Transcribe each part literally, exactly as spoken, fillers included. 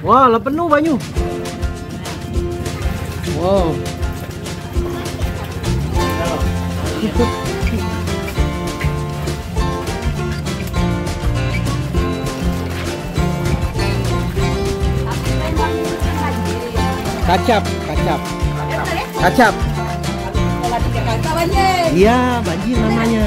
Wah, lah penuh banyu. Wow. Kacap, kacap. Kacap. Iya, banjir namanya.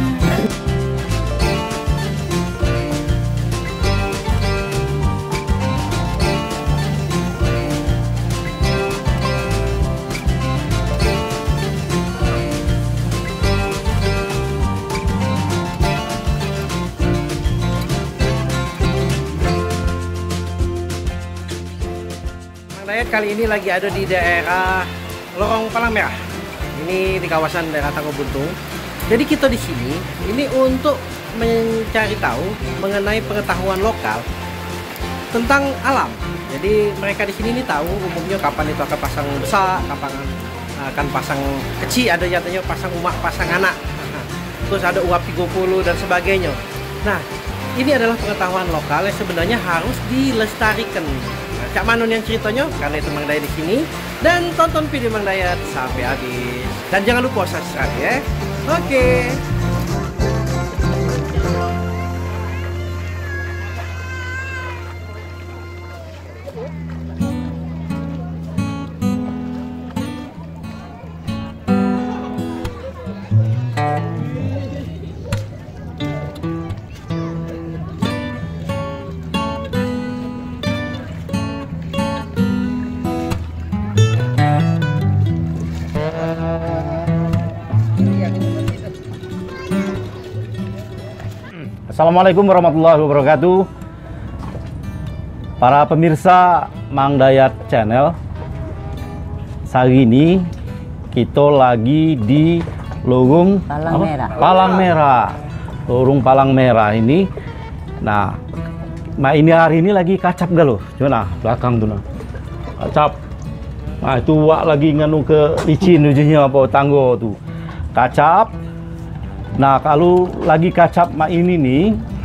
Dayat kali ini lagi ada di daerah Lorong Palang Merah. Ini di kawasan daerah Tanggo Buntung. Jadi kita di sini ini untuk mencari tahu mengenai pengetahuan lokal tentang alam. Jadi mereka di sini ini tahu umumnya kapan itu akan pasang besar, kapan akan pasang kecil, ada jatuhnya pasang umak, pasang anak. Terus ada uap tiga puluh dan sebagainya. Nah, ini adalah pengetahuan lokal yang sebenarnya harus dilestarikan. Cak Manon yang ceritanya, karena itu Mang Dayat di sini. Dan tonton video Mang Dayat sampai habis. Dan jangan lupa subscribe ya. Oke. Assalamualaikum warahmatullahi wabarakatuh. Para pemirsa Mang Dayat Channel, saat ini kita lagi di Lorong Palang Merah. Palang Merah. Lorong Palang Merah ini. Nah, nah ini hari ini lagi kacap galo. Coba nah, belakang tuh nah. Kacap. Nah, itu wak lagi nganu ke licin ujungnya apa tanggo tuh. Kacap. Nah, kalau lagi kacap mak ini nih,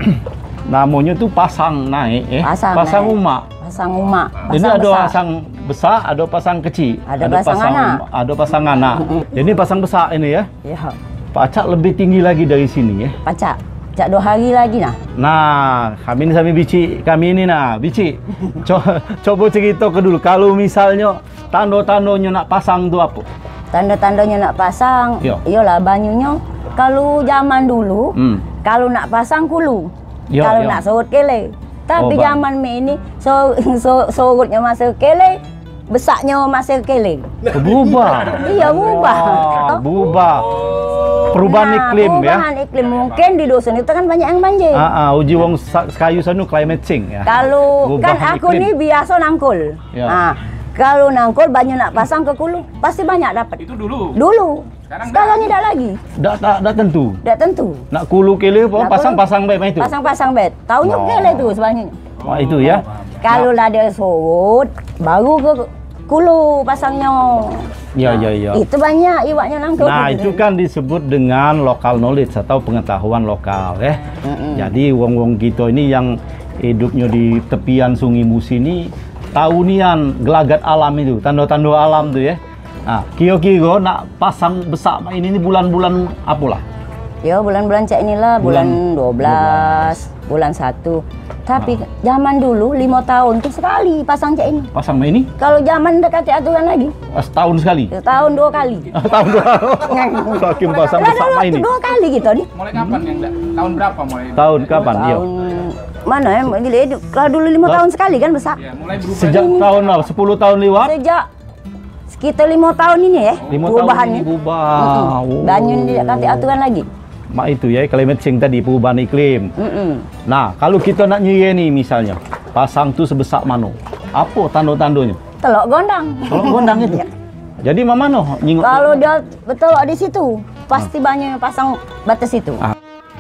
namanya tuh pasang naik, eh, pasang, pasang naik. umak. Pasang umak. Pasang Ini ada besar. pasang besar, ada pasang kecil, ada, ada pasang anak, ada pasang anak. Jadi pasang besar ini ya. Ya. Pacak lebih tinggi lagi dari sini ya. Pacak, cak dua hari lagi nah. Nah, kami ini sambil bici, kami ini nah bici. coba, coba cerita ke dulu. Kalau misalnya tanda-tandanya nak pasang tuh apa? Tanda-tandanya nak pasang, Yo. iyalah banyunya. Kalau zaman dulu, hmm. kalau nak pasang kulu, yo, kalau yo. nak sorot kele. Tapi oh, zaman me ini, so, so, sorotnya masuk kele, besarnya masuk kele. Berubah. Iya berubah. Wow, berubah. Perubahan nah, iklim perubahan ya. Perubahan iklim mungkin di dusun itu kan banyak yang banjir. Ah, ah, uji wong kayu sanu climate change ya. Kalau kan aku iklim. Nih biasa nangkul. Ya. Nah, kalau nangkul banyak nak pasang ke kulu, pasti banyak dapat. Itu dulu. Dulu. Sekarang, Sekarang tidak lagi. Tak tak tak tentu. Tak tentu. Nak kulu kele apa pasang-pasang bed itu. Pasang-pasang bed. Tahunya oh. kele itu sebenarnya. Wah, itu ya. Kalau nah. ada sorot baru ke kulu pasangnya. Ya, ya, ya. Itu banyak iwaknya nangkul. Nah, itu kan disebut dengan local knowledge atau pengetahuan lokal ya. Mm -mm. Jadi wong-wong kita ini yang hidupnya di tepian Sungai Musi ini tahu nian gelagat alam itu, tanda-tanda alam tuh ya. Nah, kira-kira nak pasang besar ini ini bulan-bulan apalah? Ya, bulan-bulan cak inilah bulan, bulan dua belas, bulan satu. Tapi nah. zaman dulu lima tahun tuh sekali pasang cak ini. Pasang ini? Kalau zaman dekat aturan lagi. Setahun sekali. Setahun dua kali. Tahun dua kali. Saking pasang besar ini. Dua kali gitu nih. Mulai kapan yang tahun berapa mulai? Tahun kapan? Iya. Mana ya? Kalau dulu lima tahun sekali kan besar. Ya, mulai berubah. Sejak ini. Tahun apa? sepuluh tahun lewat? Sejak sekitar lima tahun ini ya. Lima tahun ini berubah. Oh. Banyak tidak kasih aturan lagi. Mak itu ya, climate change tadi, perubahan iklim. Mm -mm. Nah, kalau kita nak nyiri nih misalnya, pasang tuh sebesar mana? Apa tanda-tandanya? Telok gondang. Telok gondang itu. Jadi mama noh nyingok. Kalau dia betul di situ, pasti ah. banyak pasang batas itu. Ah.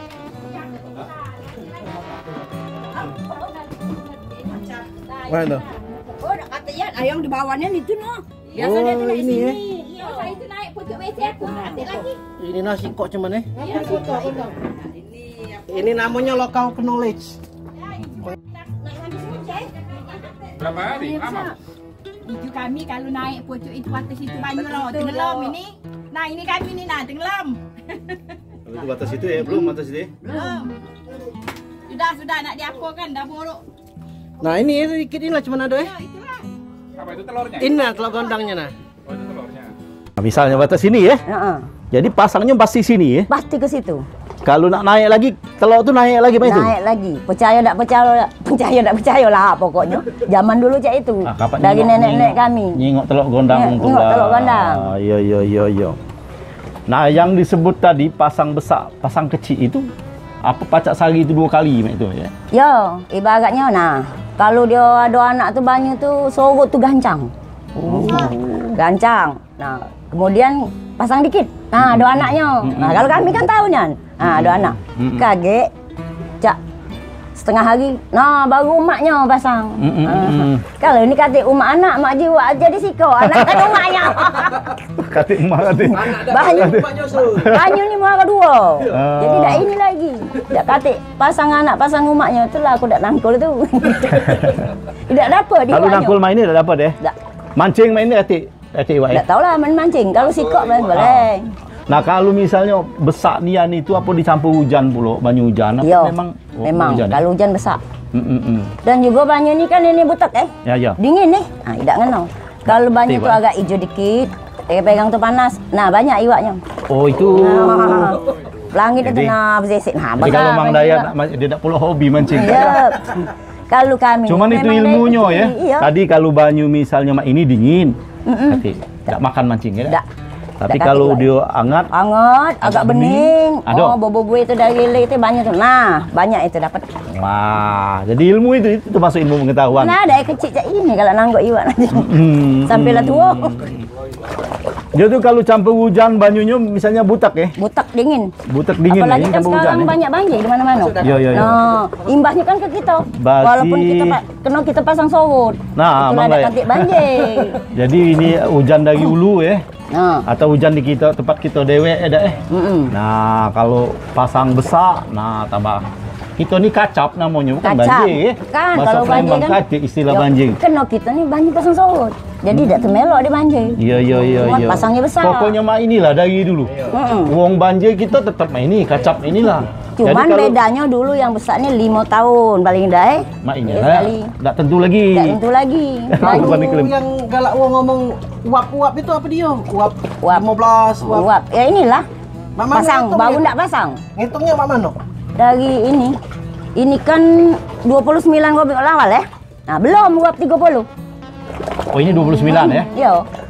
Mana? Oh, kata ya, ayam di bawahnya itu noh. Biasa oh, dia tuh naik ini sini. Ya. Iya, saya itu naik pojok W C aku nanti lagi. Ini nasi kok cuman ya? Iya, nasi kok itu. Ini namanya local knowledge. Berapa hari? Lama. Itu kami kalau naik pucuk itu atas itu banyak loh, tenggelam ini. Nah ini kami nih nah tenggelam. Kalau itu batas itu ya, belum batas itu. Belum. Sudah sudah nak diapakan dah buruk. Nah ini sedikit inilah cuma ada ya. Ya itulah. Apa itu telurnya? Ini nah telur gondangnya nah. Oh, itu telurnya. Nah, misalnya batas sini ya. Heeh. Jadi pasangnya pasti sini ya. Pasti ke situ. Kalau nak naik lagi, telur tuh naik lagi Pak itu. Naik lagi. Percaya tak percaya, percaya tak percaya lah pokoknya. Zaman dulu cak itu. Ah, kapan Dari nyingok- nenek-nenek nyingok- kami. Nyingok telur gondang Ya, tuh. nyingok lah. telur gondang. Ah, iya iya iya iya. Nah, yang disebut tadi pasang besar, pasang kecil itu apa pacak sari itu dua kali Mak itu ya. Ya, ibaratnya nah, kalau dia ada anak tu banyak tu sorot tu gancang. Oh. Gancang. Nah, kemudian pasang dikit. Nah, ada anaknya. Nah, kalau kami kan tahu Nyan. Nah, ada anak. Mm-mm. Kaget. Cak setengah hari. Nah, baru umaknya pasang. Mm-mm. Ah. Kalau ini kata umak anak, mak jiwa jadi siko. Anak kan umaknya. Katik emak katik. Banyak. Banyak ni muara dua. Ah. Jadi dah ini lagi. Dak katik pasang anak, pasang umaknya. Itulah aku dak nangkul tu. Tidak dapat dia. Kalau nangkul main ni dah dapat ya. Tak. Mancing main ni katik. Katik Wak ya. Tak tahulah main mancing. Kalau sikok main boleh. Nah, kalau misalnya besar nian itu apa dicampur hujan pula, banyu hujan apa Yo, memang oh, memang hujan, ya? kalau hujan besar. Mm, mm, mm. Dan juga banyu ni kan ini butek eh. Ya ya. Dingin nih. Ah, tidak ngeno. Kalau banyu tu Pak. agak hijau dikit, eh, pegang tu panas. Nah, banyak iwaknya. Oh itu. Nah, langit itu Jadi- nah bersisik. Nah, Jadi kalau Mang banyak Dayat iwak. nak ma- dia tak pula hobi mancing. Ya. Kalau kami Cuman itu memang ilmunya dari ya. kecil, Iya. Tadi kalau banyu misalnya mak ini dingin, Mm-mm. nanti tak makan mancing ya. Tak. Tapi Tak kalau kaki, dia hangat, Hangat, agak, Agak bening. bening, ada. Oh, bobo-bobo itu dari lele itu banyak tu. Nah, banyak itu dapat. wah, jadi ilmu itu itu termasuk ilmu pengetahuan. Nah, dari kecil cak ini kalau nanggok iwak nanti. Hmm, Sampailah hmm. tua. Dia tuh kalau campur hujan banyunya misalnya butak ya, Butak dingin. butak dingin Apalagi ya, kan campur sekarang hujan. ya. banyak banjir di mana-mana. Iya, iya, iya. Nah, imbasnya kan ke kita. Berarti- Walaupun kita pa- kena kita pasang sorot. Nah, itulah Abang ada Dayat. kantik banjir. Jadi ini hujan dari hulu ya, Nah, atau hujan di kita tempat kita dewek ada eh. mm-mm. Nah, kalau pasang besar, nah tambah. Kita ni kacap namanya, bukan Kacap. banjir ya. Kan, Bahasa kalau banjir Palembang kan- kacik istilah Ya, banjir. Kena kita ni banjir pasang sorot. Jadi tak termelok dia banjir. Iya iya iya Muat iya. pasangnya besar. Pokoknya mak inilah dari dulu. Mm-mm. Uang banjir kita tetap main ini, kacap inilah. Cuman kalau bedanya dulu yang besar ni lima tahun paling dah eh. mak ini Ya, lah, sekali. tak tentu lagi. Tak tentu lagi. Apa Banyu. bani klaim? Yang galak uang ngomong uap-uap itu apa dia? Uap, Uap. lima belas, uap. Uap. Ya inilah. Mak mana Pasang, ngitung baru ya? tak pasang. Ngitungnya mak mana? Dari ini. Ini kan dua puluh sembilan kopi awal eh. Nah, belum uap tiga puluh. Oh ini dua puluh sembilan ya. Yo.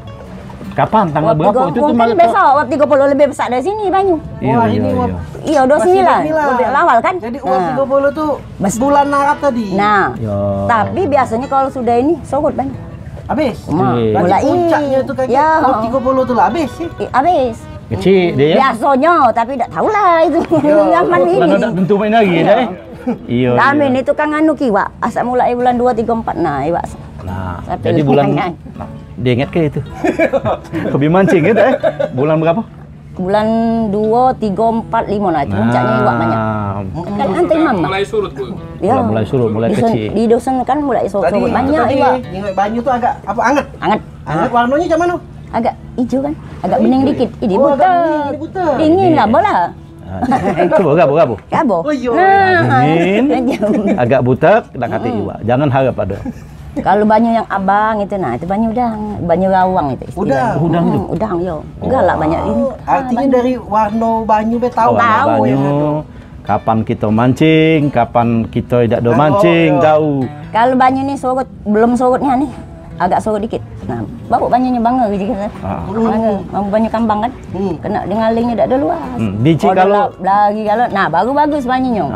Kapan tanggal Uap berapa tiga itu puluh tuh kan malah- besar, uap tiga puluh lebih besar dari sini banyu. Iya Wah, iya ini iya. uap. Iya, dua puluh sembilan. Masih Kopi awal kan? Jadi uap Nah. tiga puluh tuh Bes- bulan Arab tadi. Nah, Ya. tapi biasanya kalau sudah ini sorot banyu. Habis. Ma, Iya. mulai Berarti puncaknya tuh kayak ya, uap tiga puluh tuh lah habis sih. eh, habis. Kecil dia ya. Biasanya, tapi tak tahulah itu. Zaman ini. Mana tak tentu main lagi dah eh. Iya. Kami iya. ni tukang anu kiwak. Asal mulai bulan dua, tiga, empat. Nah, iwak. Nah, Sampai jadi bulan lumayan. nah, dia ingat ke itu? Hobi mancing gitu eh. Bulan berapa? Bulan dua, tiga, empat, lima. Nah, itu puncaknya iwak banyak. Kan antai mama. Mulai surut bu. Ya. Mulai- mulai surut, mulai di sun- kecil. Di dosen kan mulai surut Tadi banyak tadi iwak. nyingok banyu tuh agak apa anget? Anget. Anget warnanya macam mana? Agak hijau kan? Agak bening dikit. Ini Oh, agak buta. bening, ini buta. Dingin lah, bola. Coba gabu gabu. Kabo. Oh, iya. Nah, Dingin. Agak butek, dah kata iwak. Jangan harap ada. kalau banyu yang abang itu, nah itu banyu udang, banyu rawang itu istilahnya. Udang? Udang itu? Hmm, udang yo. Galak banyak ini. Oh, artinya dari warna banyu be tahu. Warna tahu banyu, yang ada. kapan kita mancing, kapan kita tidak ada Oh, mancing, iya. tahu. Kalau banyu ni surut, belum surutnya nih, agak surut dikit. Nah, baru banyunya bangga gitu kan. Ah. Bangga, mau banyu kambang kan. Hmm. Kena dengan lingnya tak ada luas. Hmm, biji Kalau kalau- lap- lagi kalau, nah baru bagus banyunya.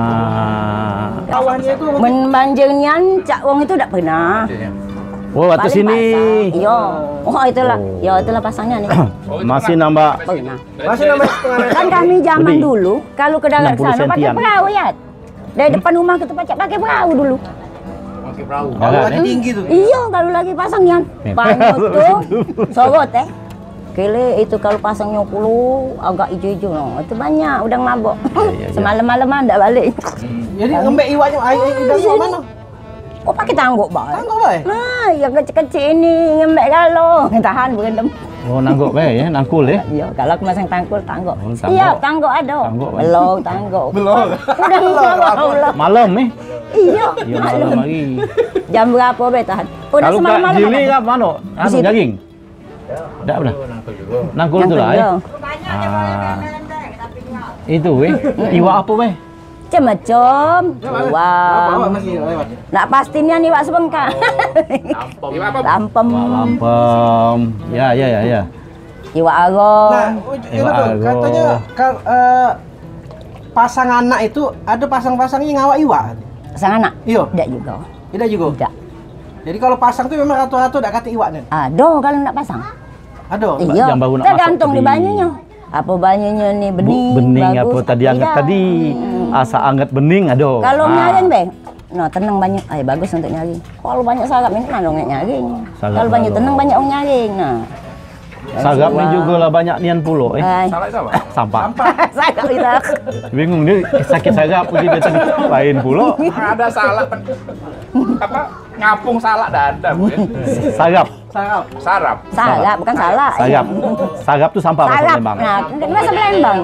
Ah. Kawannya itu Men banjirnya cak wong itu tak pernah. Oh, atas Paling sini. pasang. Iya. Oh, itulah. Ya, itulah pasangnya nih. Masih nambah. Pernah. masih namanya setengah. Kan kami zaman Lebih. dulu kalau ke darat enam puluh sana pakai sentian. perahu ya. Dari depan rumah kita pakai pakai perahu dulu. Pakai perahu. Kalau Agak, lagi eh? tinggi tuh. Iya, kalau lagi pasangnya. Banyu tuh sorot eh. Kele itu kalau pasangnya puluh agak hijau-hijau no. Itu banyak udang mabok. iya, iya. Semalam-malaman tak balik. Jadi ngembek iwaknya air air udang ke mana? Oh pakai tangguk baik. Tangguk baik. Nah, yang kecil-kecil ini ngembek kalau tahan berendam. Oh, nangguk baik ya, nangkul ya. Iya, kalau aku masang tanggul tangguk. Oh, tangguk. Iya, tangguk ada. Tangguk. Belum tangguk. Belum. Udah belum. Malam eh. Iya, Iya, malam lagi. Jam berapa be tahan? Oh, Kalau semalam Kak malam. Jili apa mano? Anu situ. daging. Enggak benar. Nangkul tu lah ya. Ah. Itu weh. Iwak apa weh? Macam-macam. Apa Wah. masih lewat? Nak pastinya nih Wak sebengkak. Iwak apa? Lampem. Lampem. Ya, ya, ya, ya. Iwak arong. Nah, oh, iya betul. Iwak Katanya kal- eh, pasang anak itu ada pasang-pasangnya ngawak iwak. Pasang anak? Iya. Tidak juga. Tidak juga. Tidak. Jadi kalau pasang tuh memang ratu-ratu dak kata iwak nih. Ada kalau nak pasang. Ada. Iya. yang baru nak Tergantung masuk di tadi. banyunya. Apa banyunya nih Bu, bening, bening bagus, apa tadi anget tidak. tadi? Hmm. Asa anget bening ada. Kalau Ah. nyaring be, no tenang banyak, ay bagus untuk nyaring. Kalau banyak sarap ini mana orang nyaring. Sarap Kalau banyak lalu. tenang banyak orang nyaring. Nah. Sagap ni juga lah banyak nian pulo eh. Ay. Salah itu apa? Sampah. Sarap kita. Bingung dia sakit sagap pergi dia tadi lain pulo. Ada salah pen- apa? Ngapung salah dah ada, Bu. Sagap. Sarap. Sarap. Sarap bukan salah. Sagap. Sagap tu sampah bahasa Sarap. Lembang. Nah, itu bahasa Lembang.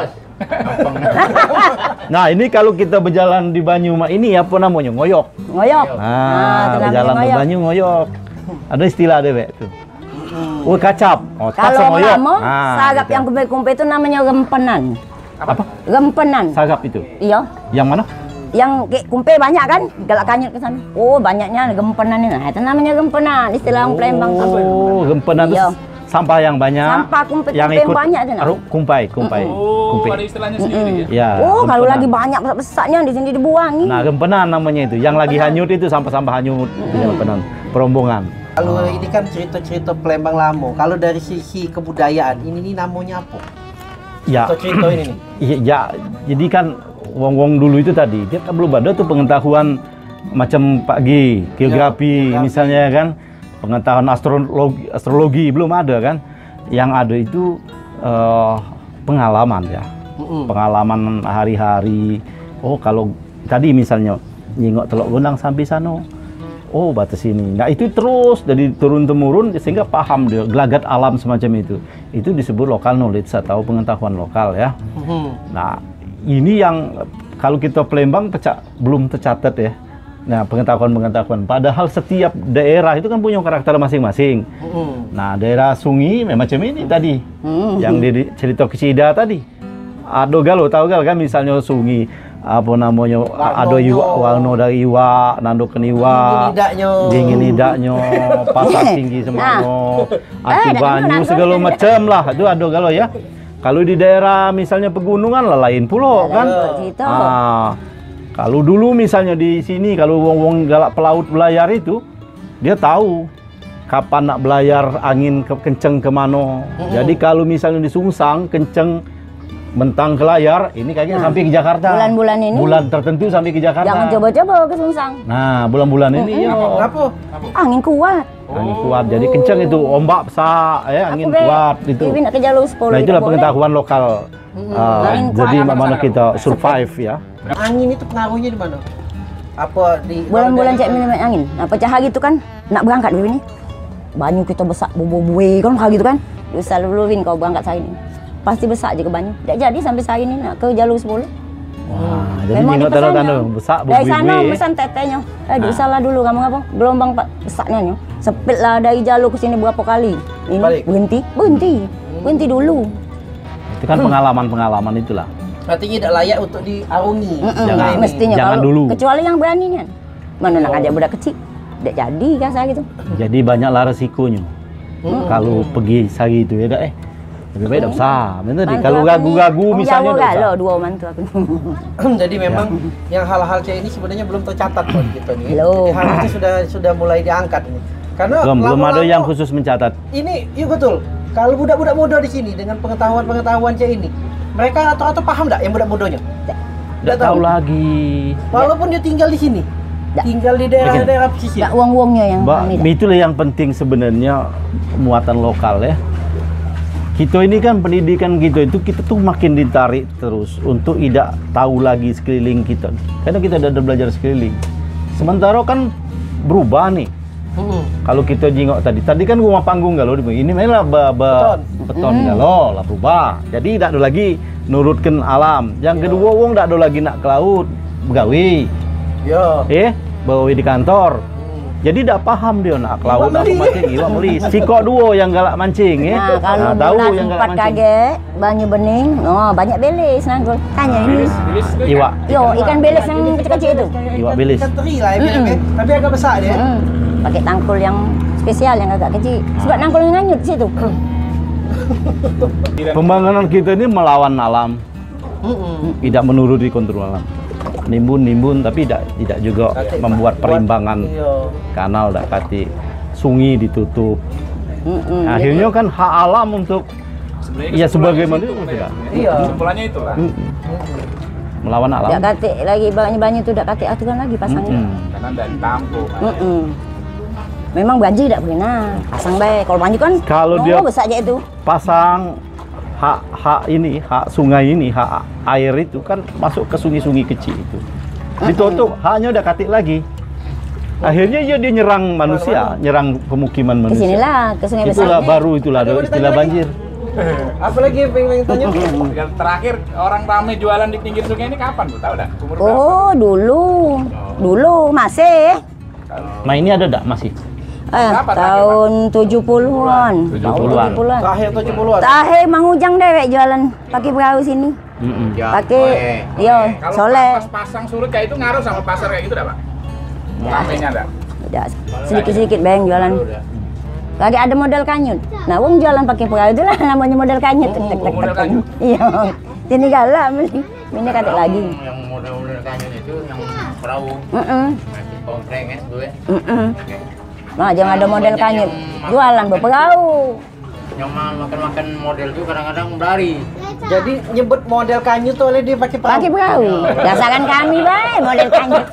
Nah, ini kalau kita berjalan di Banyu Mak ini apa namanya? Ngoyok. Ngoyok. Ah, itu namanya berjalan di ngoyok. Banyu ngoyok. Ada istilah deh, Bek, tuh. Oh, kacap. Oh, Kalau kacap ngoyok. lama, Ah, sarap gitu. yang kumpul-kumpul itu namanya rempenan. apa? Rempenan. Sagap itu. Iya. Yang mana? Yang kayak kumpul banyak kan? Galak kanyut ke sana. Oh, banyaknya gempenan ini. Nah, itu namanya gempenan. Istilah orang Palembang. Oh, gempenan itu Iya. sampah yang banyak. Sampah kumpul yang yang ikut banyak tu nak. aru- kumpai, kumpai. Oh, kumpai. ada istilahnya sendiri ya. Ya. Oh, kalau gempenan. lagi banyak besar-besarnya di sini dibuang ni. Nah, gempenan namanya itu. Yang lagi hanyut itu sampah-sampah hanyut. Itu gempenan. Perombongan. Kalau ini kan cerita-cerita Palembang lama. Kalau dari sisi kebudayaan, ini nih namanya apa? Ya. Cerita-cerita ini nih. Iya, ya, jadi kan wong-wong dulu itu tadi dia kan belum ada tuh pengetahuan macam Pak G, geografi geografi. misalnya kan, pengetahuan astrologi, astrologi belum ada kan. Yang ada itu eh, pengalaman ya, Mm-mm. pengalaman hari-hari. Oh kalau tadi misalnya nyingok Teluk Gunang sampai sana, oh batas ini. Nah itu terus dari turun temurun sehingga paham dia gelagat alam semacam itu. Itu disebut local knowledge atau pengetahuan lokal ya. Mhm. Nah, ini yang kalau kita Palembang pecah, belum tercatat ya. Nah, pengetahuan-pengetahuan. Padahal setiap daerah itu kan punya karakter masing-masing. Mhm. Nah, daerah Sungi memang macam ini tadi. Hmm. Yang di cerita Kisida tadi. Ado galo, tahu gal kan misalnya Sungi apa namanya ada iwa warna dari iwa nando ke iwa Dingin lidaknya. dingin lidaknya pasar tinggi semango Eh, atu dah banyu kenal, segala kenal. macam lah itu ada galau ya. Kalau di daerah misalnya pegunungan lah lain pulau Ada kan. gitu. Ah, kalau dulu misalnya di sini kalau wong-wong galak pelaut belayar itu dia tahu kapan nak belayar angin ke kenceng kemana. Jadi kalau misalnya di Sungsang kenceng mentang ke layar ini kayaknya Nah, sampai ke Jakarta. bulan-bulan ini- bulan tertentu sampai ke Jakarta. Jangan coba-coba ke Sungsang. Nah, bulan-bulan ini ya. Kenapa? Angin kuat. Angin kuat, jadi kenceng itu, ombak besar, ya, angin Aku be- kuat itu. Ibu nak ke jalur sepuluh. Nah, itulah tidak boleh. pengetahuan lokal. Ah, Angin kuat. jadi bagaimana kita survive ya. Angin itu pengaruhnya di mana? Apa di Bulan-bulan cek kalau dari- minum angin. Nah, pecah hari itu kan nak berangkat dulu ni. Banyu kita besar bubu-buih kan hari itu kan. Usah luluin kau berangkat hari ni. Pasti besar je ke banyu. Tak jadi sampai hari ni nak ke jalur sepuluh. Wah, jadi Memang tengok di pesannya. tanda-tanda besar Dari sana buih-buih. pesan tetenya. Eh, di Ah. salah dulu kamu apa? Gelombang pak besarnya nyo. Sepit lah dari jalur ke sini berapa kali. Ini Balik. berhenti, berhenti. Berhenti dulu. Itu kan pengalaman-pengalaman itulah. Artinya tidak layak untuk diarungi. Mm-mm, Jangan- Nah, ini. mestinya jangan kalau dulu. kecuali yang berani kan. Mana nak ajak budak kecil. Tak jadi kan saya gitu. Jadi banyaklah resikonya. Kalau pergi sehari itu ya dah eh. Lebih baik dah besar. Benar tadi. Mantu Kalau aku ni, ragu-ragu orang misalnya Jawa dah kan, besar. lo dua mantu aku. Jadi memang yang hal-hal kayak ini sebenarnya belum tercatat buat kita nih. Belum. Harusnya sudah sudah mulai diangkat ini. Karena Belum, belum ada lama-lama yang khusus mencatat. Ini, iya betul. Kalau budak-budak muda di sini dengan pengetahuan-pengetahuan kayak ini, mereka rata-rata paham tak yang budak-mudanya? Tidak tahu lagi. Walaupun dia tinggal di sini, Tak. tinggal di daerah-daerah pesisir. Tak uang-uangnya yang Mbak, kami tak. itulah yang penting sebenarnya muatan lokal ya. Kita ini kan pendidikan kita itu kita tuh makin ditarik terus untuk tidak tahu lagi sekeliling kita. Karena kita ada belajar sekeliling. Sementara kan berubah nih. Hmm. Kalau kita jingok tadi, tadi kan rumah panggung galau, ini mainlah be, be, beton, beton hmm. galau lah berubah. Jadi tidak ada lagi nurutkan alam. Yang yeah. kedua, wong tidak ada lagi nak ke laut, begawi. Yeah. Eh, bawa di kantor. Hmm. Jadi tidak paham dia nak ke laut, nak mancing, iwak melis. Sikok duo yang galak mancing, eh. Nah, kalau nah, tahu yang galak mancing. Kaget, banyu bening, oh banyak belis nanggul. Tanya ini. Belis, iwak. Yo, ikan belis yang kecil-kecil itu. Iwak belis. Ikan teri lah, mm-hmm. tapi agak besar dia. Mm-hmm. Pakai tangkul yang spesial yang agak kecil. Sebab tangkul yang nganyut di situ. Pembangunan kita ini melawan alam. Mm-mm. Tidak menuruti kontrol alam. Nimbun-nimbun tapi tidak tidak juga kati, membuat perimbangan iyo. Kanal dak kati sungai ditutup. Mm-mm. Akhirnya kan hak alam untuk ya sebagai manusia tidak. Iya. Kesimpulannya itulah. Melawan alam. Tidak kati lagi banyak-banyak itu tidak kati aturan lagi pasangnya. Mm-mm. Karena dari tampung. Memang banjir tidak pernah pasang baik. Kalau banjir kan kalau dia besar aja itu. Pasang hak hak ini, hak sungai ini, hak air itu kan masuk ke sungai-sungai kecil itu. Ditutup, haknya udah katik lagi. Akhirnya ya dia nyerang manusia, nyerang pemukiman manusia. Kesinilah, ke sungai besar. Itulah baru itulah ada istilah banjir. Apalagi yang pengen tanya? Yang terakhir orang ramai jualan di pinggir sungai ini kapan tuh? Tahu dah? Umur berapa? Oh, dulu. Dulu masih. Nah ini ada enggak masih? Eh, tahun tujuh puluhan. tujuh puluhan. Terakhir tujuh puluhan. Terakhir Mang Ujang dewek jualan pakai perahu sini. Mm-mm. Pakai yo, soleh. Kalau pas pasang surut kayak itu ngaruh sama pasar kayak gitu dah, Pak? Ramainya enggak? Tidak. Sedikit-sedikit bang jualan. Lagi ada model kanyut. Nah, wong jualan pakai perahu itu lah namanya model kanyut. Oh, tek, tek, model kanyut. Iya. Sini galak mesti. Ini kata lagi. Yang model-model kanyut itu yang perahu. Heeh. Masih kompreng kan gue. Heeh. Nah, jangan ada model kanyut. Jualan berperahu. Yang makan-makan model itu kadang-kadang berlari. Jadi nyebut model kanyut tuh oleh dia pakai perahu. Pakai perahu. Rasakan kami baik model kanyut.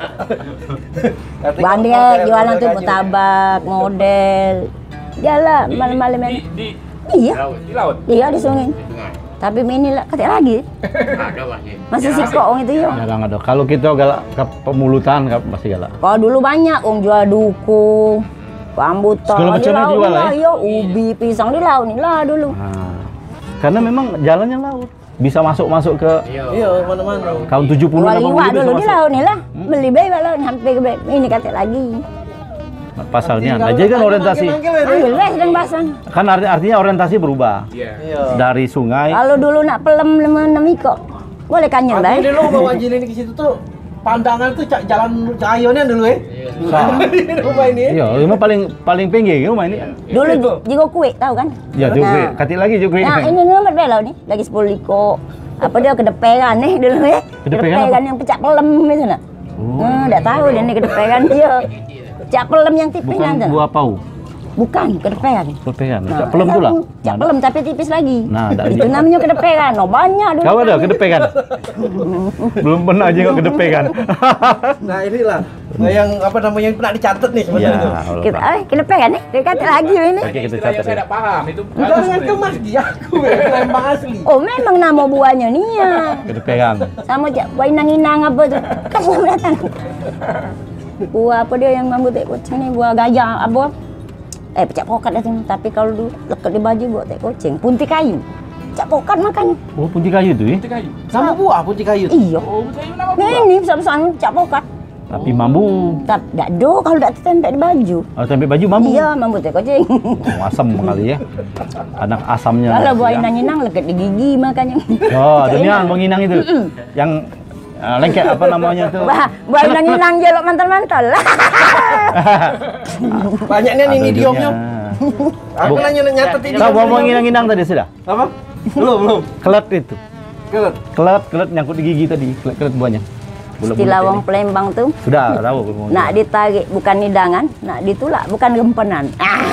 Bandel jualan tuh martabak, model. Jalan malam-malam di, di, iya. Di laut. Iya di sungai. Tapi ini lah katik lagi. Ada masih. Masih sikok itu ya. Jarang ada. Kalau kita galak ke pemulutan masih galak. Kalau dulu banyak om jual duku, rambutan. Segala macamnya jual ya. Iya, ubi, pisang di laut nih lah dulu. Nah, karena memang jalannya laut. Bisa masuk-masuk ke iya mana-mana. Tahun tujuh puluh delapan puluh dulu di laut nih lah. Hmm? Beli bayi laut hampir ke ini katik lagi. Pasalnya aja kan orientasi. Ambil wes dan pasang. Kan arti, artinya orientasi berubah. Iya. Dari sungai. Kalau dulu nak pelem lima kok. Boleh kanyut bae. Tapi dulu bawa jilin ke situ tuh pandangan tuh jalan cahayanya dulu ya. Iya. Rumah ini. Iya, rumah paling paling pinggir rumah ini. Dulu juga kue tahu kan? Ya juga kue. Katik lagi juga kue. Nah, ini ngemet bae laut nih. Lagi sepuluh liko. Apa dia kedeperan nih dulu ya? Kedeperan yang pecah pelem itu nak. Nah, enggak tahu dia nih kedeperan dia. Cak pelem yang tipis bukan nanti. Buah pau. Bukan, kedeperan. Kedeperan. Nah, Cak pelem tuh lah. Cak pelem tapi tipis lagi. Nah, itu namanya kedeperan. Oh, banyak dulu. Kau ada kedeperan? Belum pernah aja kok kedeperan. Nah, inilah yang apa namanya yang pernah dicatat nih sebenarnya. Ya, kita eh kedeperan nih. Dekat lagi ini. Oke, kita Istilah yang catat. saya tidak paham itu. Jangan kemas dia aku Lembang asli. Oh, memang nama buahnya nih ya. Kedeperan. Sama cak buah inang-inang apa tuh. Kan belum datang. Buah apa dia yang rambut teh kucing nih, buah gajah apa? Eh, pecak pokat dah tu. Tapi kalau dulu lekat di baju buat teh kucing, punti kayu. Pecak pokat makan. Oh, punti kayu tu eh? Punti kayu. Sama buah putih kayu. Iya. Oh, punti kayu nama Nah, buah. ini besar-besar pecak pokat. Tapi mambu. Tapi tak do kalau tak tempel di baju. Oh, tempel baju mambu. Iya, mambu teh kucing. Oh, asam kali ya. Anak asamnya. Kalau buah inang-inang lekat di gigi makanya. Oh, dunia menginang itu. Yang uh, lengket apa namanya tuh? Buah, buah inang-inang jelok mantel-mantel. Banyaknya nih idiomnya. Aku nanya nyatet ini. Tahu ngomong inang-inang tadi sudah? Apa? Belum, belum. Kelet itu. Kelet. Kelet, kelet nyangkut di gigi tadi. Kelet, kelet buahnya. Istilah wong Palembang tuh. Sudah tahu. Nak ditarik bukan nidangan, nak ditulak bukan gempenan.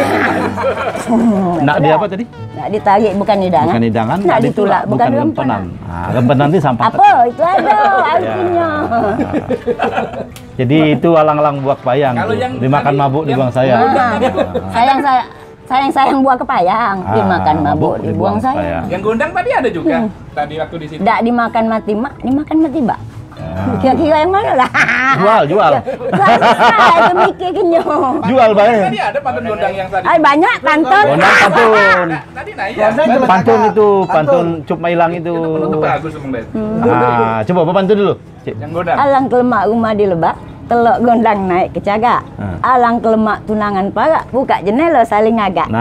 Nak dia apa tadi? Nak ditarik bukan nidangan. Bukan hidangan, Nak ditulak bukan gempenan. Ah, gempenan itu sampah. Apa? Itu ada artinya. Jadi itu alang-alang buah kepayang. Kalau tuh. yang Dimakan tadi- mabuk yang- dibuang saya. Nah, sayang saya sayang-sayang buah kepayang, Ah, dimakan mabuk, mabuk, dibuang dibuang saya. kepayang. Yang gondang tadi ada juga. Tadi waktu di situ. Ndak dimakan mati mak, dimakan mati bak. Kira-kira yang mana lah? Jual, jual. Susah itu mikirnya. Jual bae. Tadi ada pantun gondang yang tadi. Ay, banyak pantun. Gondang pantun. Tadi nah iya. Pantun itu, pantun Cup Mailang itu. Itu bagus Bang Ben. Ah, coba apa pantun dulu? Cik. Yang gondang. Alang kelemak rumah di lebak, telok gondang naik ke cagak. Hmm. Alang kelemak tunangan parak, buka jendela saling agak. Nah.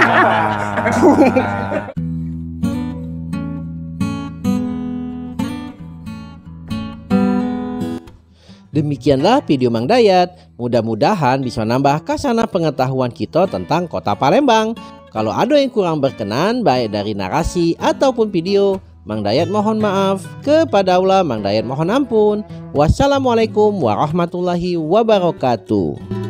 Demikianlah video Mang Dayat. Mudah-mudahan bisa nambah kasana pengetahuan kita tentang kota Palembang. Kalau ada yang kurang berkenan baik dari narasi ataupun video, Mang Dayat mohon maaf. Kepada Allah Mang Dayat mohon ampun. Wassalamualaikum warahmatullahi wabarakatuh.